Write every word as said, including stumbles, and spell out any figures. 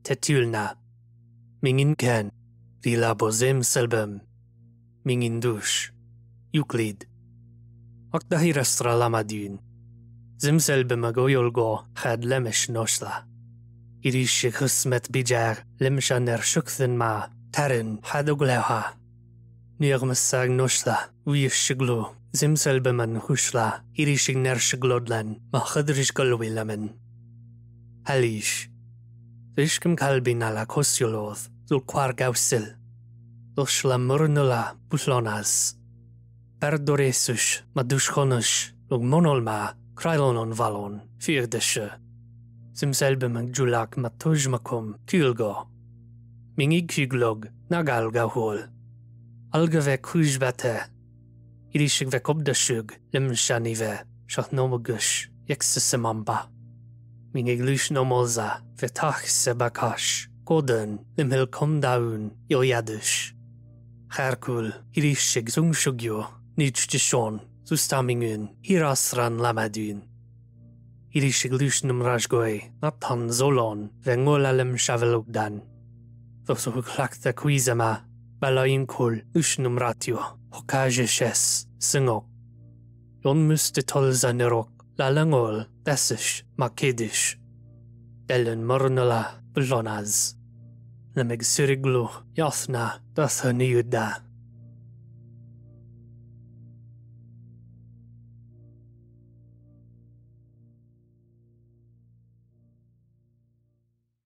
Té-Tülna. Mingin ken, RiLaBo-173, Mingin Jüduṣ, Yuklid. Ákta Hiräsra Lámädün. Zimselbe magojolgo had lemes nosla. Irish husmet bijar lemshaner shukthen ma tarin hadogleha. Nirmsag nosla uyishglu zimselbe man husla irish nershglodlan ma khadrish galwilamen. Hälüṣ. Rishkim kalbin ala kosyoloth zul kwar gausil. Doshla murnula buslonas. Perdoresush madushkonush log monolma krailonon valon firdeshe. Zimselbe mag julak matujmakum külgo. Mingig kyglog nagal gahol. Algeve kujbete. Irishig ve kobdashug limshanive shatnomugush yeksesemamba. Mingig lush nomolza vetach sebakash. Koden limhil komdaun yoyadush. Herkul irishig zungshugyo Nijtishon sustamingun Hiräsran Lámädün. Irishig lushnum rajgoy naptan zolon vengolalem shavelugdan. Vosuhuklakta kuizama balayinkul lushnum ratio hokajeshes singok. Yon muste tolza nerok lalangol desish makedish. Dellen mornula blonaz. Lemeg siriglu yathna datha niuda.